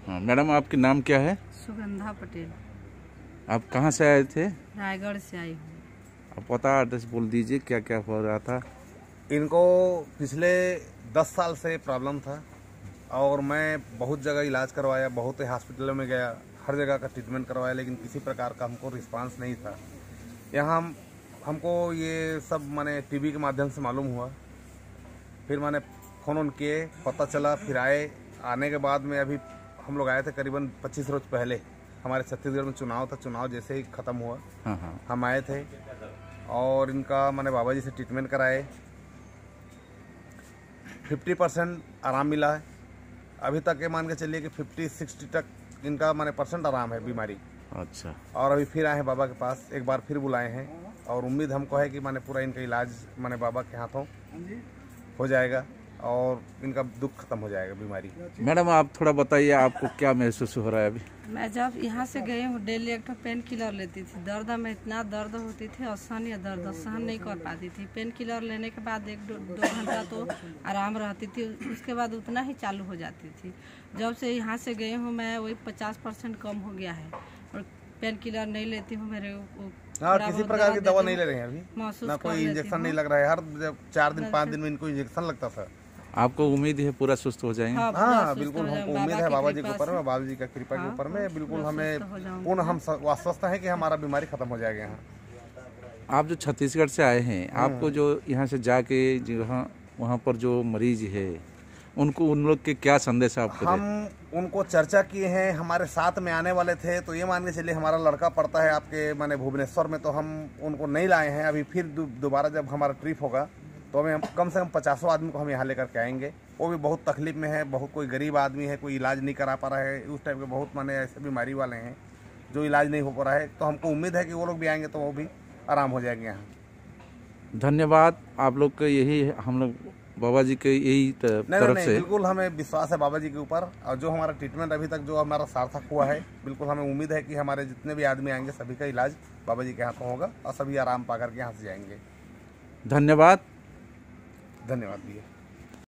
हाँ मैडम, आपके नाम क्या है? सुगंधा पटेल। आप कहाँ से आए थे? रायगढ़ से आई हूँ। आप पता एड्रेस बोल दीजिए, क्या क्या हो रहा था? इनको पिछले 10 साल से प्रॉब्लम था और मैं बहुत जगह इलाज करवाया, बहुत हॉस्पिटलों में गया, हर जगह का ट्रीटमेंट करवाया, लेकिन किसी प्रकार का हमको रिस्पांस नहीं था। यहाँ हमको ये सब मैंने टीवी के माध्यम से मालूम हुआ, फिर मैंने फ़ोन किए, पता चला, फिर आने के बाद में अभी हम लोग आए थे करीबन 25 रोज पहले। हमारे छत्तीसगढ़ में चुनाव था, चुनाव जैसे ही ख़त्म हुआ हम आए थे और इनका मैंने बाबा जी से ट्रीटमेंट कराए। 50% आराम मिला है। अभी तक ये मान के चलिए कि 50-60 तक इनका मैंने परसेंट आराम है बीमारी। अच्छा। और अभी फिर आए हैं बाबा के पास, एक बार फिर बुलाए हैं और उम्मीद हमको है कि मैंने पूरा इनका इलाज मैंने बाबा के हाथों हो जाएगा और इनका दुख खत्म हो जाएगा, बीमारी। मैडम, आप थोड़ा बताइए, आपको क्या महसूस हो रहा है अभी? मैं जब यहाँ से गई हूँ डेली एक पेन किलर लेती थी। दर्द में इतना दर्द होती थी, असहनीय दर्द, सहन नहीं कर पाती थी। पेन किलर लेने के बाद 1-2 घंटा तो आराम रहती थी, उसके बाद उतना ही चालू हो जाती थी। जब से यहाँ से गई हूँ मैं वही 50% कम हो गया है और पेन किलर नहीं लेती हूँ। मेरे किसी प्रकार की दवा नहीं ले रहे हैं अभी, ना कोई इंजेक्शन नहीं लग रहा है। हर 4 दिन 5 दिन में इनको इंजेक्शन लगता था। आपको उम्मीद है पूरा सुस्त हो जाएंगे? हाँ बिल्कुल, हमको उम्मीद है बाबा जी के ऊपर में, बाबा जी का कृपा के ऊपर में बिल्कुल हमें पूर्ण हम आश्वस्त हैं कि हमारा बीमारी खत्म हो जाएगा। यहाँ आप जो छत्तीसगढ़ से आए हैं, आपको जो यहाँ से जाके जहाँ वहाँ पर जो मरीज है उनको, उन लोग के क्या संदेश आपको? हम उनको चर्चा किए हैं, हमारे साथ में आने वाले थे, तो ये मान के चलिए हमारा लड़का पड़ता है आपके माने भुवनेश्वर में, तो हम उनको नहीं लाए हैं। अभी फिर दोबारा जब हमारा ट्रिप होगा तो हमें कम से कम 50 आदमी को हम यहाँ लेकर के आएंगे। वो भी बहुत तकलीफ में है, बहुत कोई गरीब आदमी है, कोई इलाज नहीं करा पा रहा है, उस टाइप के बहुत माने ऐसे बीमारी वाले हैं जो इलाज नहीं हो पा रहा है। तो हमको उम्मीद है कि वो लोग भी आएंगे तो वो भी आराम हो जाएंगे यहाँ। धन्यवाद आप लोग का, यही हम लोग बाबा जी के यही तरफ से बिल्कुल हमें विश्वास है बाबा जी के ऊपर, और जो हमारा ट्रीटमेंट अभी तक जो हमारा सार्थक हुआ है, बिल्कुल हमें उम्मीद है कि हमारे जितने भी आदमी आएंगे सभी का इलाज बाबा जी के हाथों होगा और सभी आराम पा करके यहाँ से जाएंगे। धन्यवाद। धन्यवाद भैया।